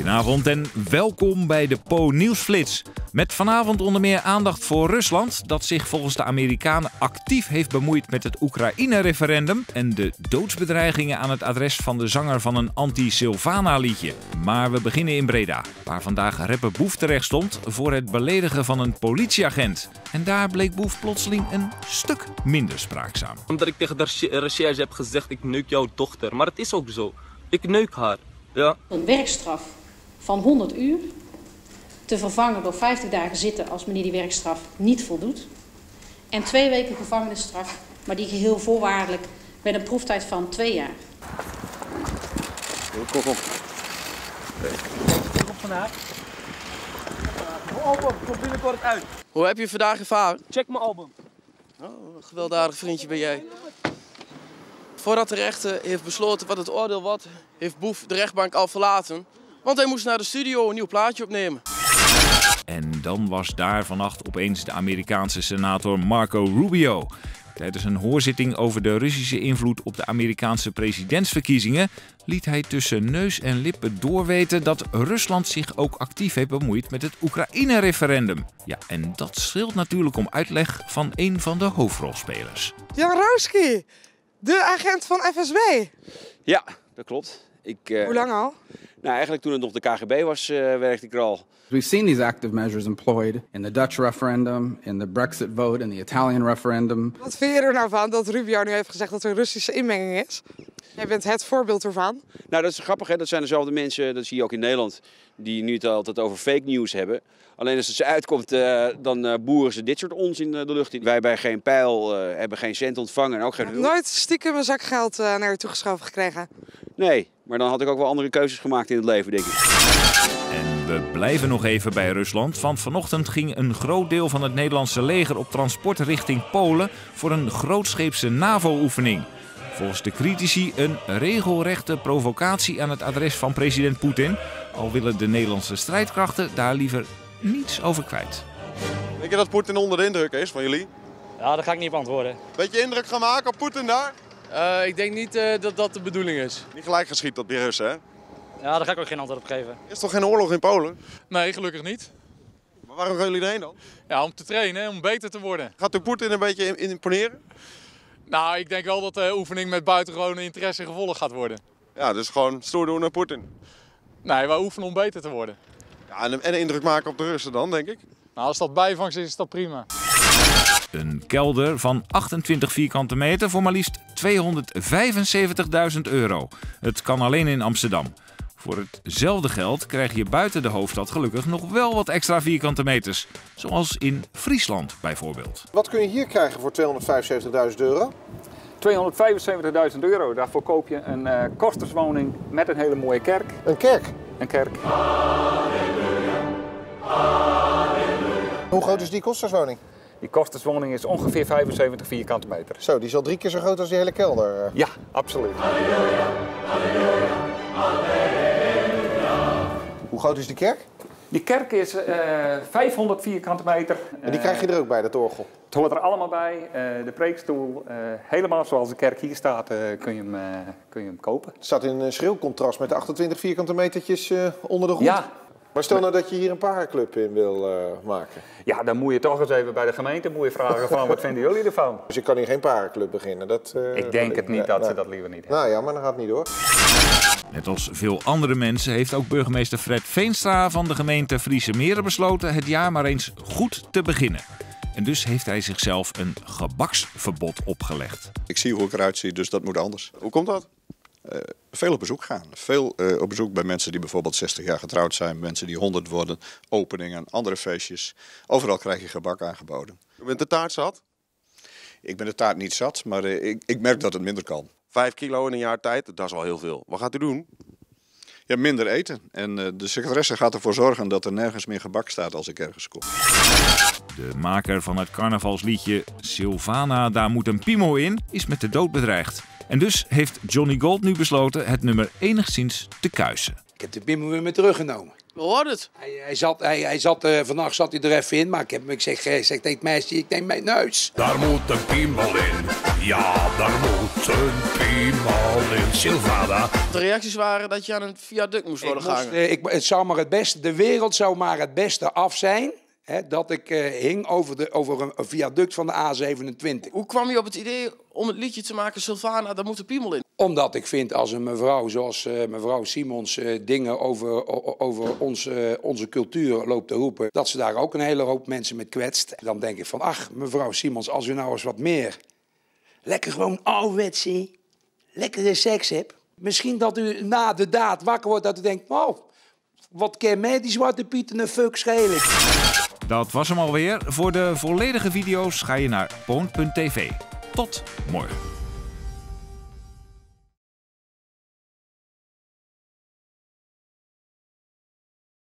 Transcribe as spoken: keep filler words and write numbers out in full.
Goedenavond en welkom bij de Po Nieuwsflits. Met vanavond onder meer aandacht voor Rusland, dat zich volgens de Amerikanen actief heeft bemoeid met het Oekraïne-referendum en de doodsbedreigingen aan het adres van de zanger van een anti-Silvana-liedje. Maar we beginnen in Breda, waar vandaag rapper Boef terecht stond voor het beledigen van een politieagent. En daar bleek Boef plotseling een stuk minder spraakzaam. Omdat ik tegen de recherche heb gezegd, ik neuk jouw dochter. Maar het is ook zo. Ik neuk haar. Ja. Een werkstraf van honderd uur te vervangen door vijftig dagen zitten als meneer die werkstraf niet voldoet. En twee weken gevangenisstraf, maar die geheel voorwaardelijk met een proeftijd van twee jaar. Kom op. Kom vandaag. Mijn album komt binnenkort uit. Hoe heb je vandaag ervaren? Check mijn album. Oh, een gewelddadig vriendje ben jij. Voordat de rechter heeft besloten wat het oordeel wordt, heeft Boef de rechtbank al verlaten. Want hij moest naar de studio een nieuw plaatje opnemen. En dan was daar vannacht opeens de Amerikaanse senator Marco Rubio. Tijdens een hoorzitting over de Russische invloed op de Amerikaanse presidentsverkiezingen liet hij tussen neus en lippen doorweten dat Rusland zich ook actief heeft bemoeid met het Oekraïne-referendum. Ja, en dat scheelt natuurlijk om uitleg van een van de hoofdrolspelers. Jaworowski, de agent van F S B. Ja, dat klopt. Ik, uh, Hoe lang al? Nou, eigenlijk toen het nog de K G B was, uh, werkte ik er al. We've seen these active measures employed in the Dutch referendum, in the Brexit vote, in the Italian referendum. Wat vind je er nou van dat Rubio nu heeft gezegd dat er een Russische inmenging is? Jij bent het voorbeeld ervan. Nou, dat is grappig, hè? Dat zijn dezelfde mensen, dat zie je ook in Nederland, die nu het altijd over fake news hebben. Alleen als het ze uitkomt, uh, dan uh, boeren ze dit soort onzin uh, de lucht in. Wij hebben geen pijl, uh, hebben geen cent ontvangen en ook geen Ik heb nooit stiekem een zak geld uh, naar je toegeschoven gekregen. Nee, maar dan had ik ook wel andere keuzes gemaakt in het leven, denk ik. En we blijven nog even bij Rusland, want vanochtend ging een groot deel van het Nederlandse leger op transport richting Polen voor een grootscheepse NAVO-oefening. Volgens de critici een regelrechte provocatie aan het adres van president Poetin, al willen de Nederlandse strijdkrachten daar liever niets over kwijt. Denk je dat Poetin onder de indruk is van jullie? Ja, dat ga ik niet beantwoorden. Beetje indruk gaan maken op Poetin daar? Uh, ik denk niet uh, dat dat de bedoeling is. Niet gelijk geschiet op die Russen, hè? Ja, daar ga ik ook geen antwoord op geven. Er is toch geen oorlog in Polen? Nee, gelukkig niet. Maar waarom gaan jullie erheen dan? Ja, om te trainen, om beter te worden. Gaat u Poetin een beetje imponeren? Nou, ik denk wel dat de oefening met buitengewone interesse en gevolg gaat worden. Ja, dus gewoon stoer doen naar Poetin. Nee, wij oefenen om beter te worden. Ja, en, en indruk maken op de Russen dan, denk ik. Nou, als dat bijvangst is, is dat prima. Een kelder van achtentwintig vierkante meter voor maar liefst tweehonderdvijfenzeventigduizend euro. Het kan alleen in Amsterdam. Voor hetzelfde geld krijg je buiten de hoofdstad gelukkig nog wel wat extra vierkante meters. Zoals in Friesland bijvoorbeeld. Wat kun je hier krijgen voor tweehonderdvijfenzeventigduizend euro? tweehonderdvijfenzeventigduizend euro, daarvoor koop je een uh, kosterswoning met een hele mooie kerk. Een kerk? Een kerk. Halleluja. Halleluja. Hoe groot is die kosterswoning? Die kosterswoning is ongeveer vijfenzeventig vierkante meter. Zo, die is al drie keer zo groot als die hele kelder. Ja, absoluut. Halleluja. Halleluja. Halleluja. Hoe groot is die kerk? Die kerk is uh, vijfhonderd vierkante meter. En die krijg je er ook bij, dat orgel? Het hoort er allemaal bij. Uh, de preekstoel, uh, helemaal zoals de kerk hier staat, uh, kun, je hem, uh, kun je hem kopen. Het staat in een schril contrast met de achtentwintig vierkante metertjes uh, onder de grond. Ja. Maar stel nou dat je hier een parenclub in wil uh, maken. Ja, dan moet je toch eens even bij de gemeente moet je vragen van wat vinden jullie ervan? Dus je kan hier geen parenclub beginnen? Dat, uh, ik denk het niet ja, dat nou, ze dat liever niet hebben. Nou ja, maar dan gaat het niet door. Net als veel andere mensen heeft ook burgemeester Fred Veenstra van de gemeente Friese Meren besloten het jaar maar eens goed te beginnen. En dus heeft hij zichzelf een gebaksverbod opgelegd. Ik zie hoe ik eruit zie, dus dat moet anders. Hoe komt dat? Uh, veel op bezoek gaan. Veel uh, op bezoek bij mensen die bijvoorbeeld zestig jaar getrouwd zijn. Mensen die honderd worden. Openingen, andere feestjes. Overal krijg je gebak aangeboden. U bent de taart zat? Ik ben de taart niet zat, maar uh, ik, ik merk dat het minder kan. Vijf kilo in een jaar tijd, dat is al heel veel. Wat gaat u doen? Ja, minder eten. En uh, de secretaresse gaat ervoor zorgen dat er nergens meer gebak staat als ik ergens kom. De maker van het carnavalsliedje Silvana, daar moet een piemel in, is met de dood bedreigd. En dus heeft Johnny Gold nu besloten het nummer enigszins te kuisen. Ik heb de piemel weer mee teruggenomen. We hoorden het. Hij, hij zat, hij, hij zat uh, vannacht zat hij er even in, maar ik heb hem ik zeg, ik zeg tegen het meisje, ik neem mijn neus. Daar moet een piemel in, Ja, daar moet een piemel in Silvana. De reacties waren dat je aan een viaduct moest worden Ik moest, gehangen. eh, ik, het zou maar het beste, de wereld zou maar het beste af zijn. Hè, dat ik uh, hing over, de, over een, een viaduct van de A zevenentwintig. Hoe kwam je op het idee om het liedje te maken, Silvana, daar moet een piemel in? Omdat ik vind als een mevrouw zoals uh, mevrouw Simons uh, dingen over, over ons, uh, onze cultuur loopt te roepen, dat ze daar ook een hele hoop mensen met kwetst. Dan denk ik van, ach mevrouw Simons, als u nou eens wat meer lekker gewoon ouderwetse, lekkere seks hebt. Misschien dat u na de daad wakker wordt dat u denkt, oh, wat kan mij die Zwarte Piet een fuck schelen. Dat was hem alweer. Voor de volledige video's ga je naar poont punt tv. Tot morgen.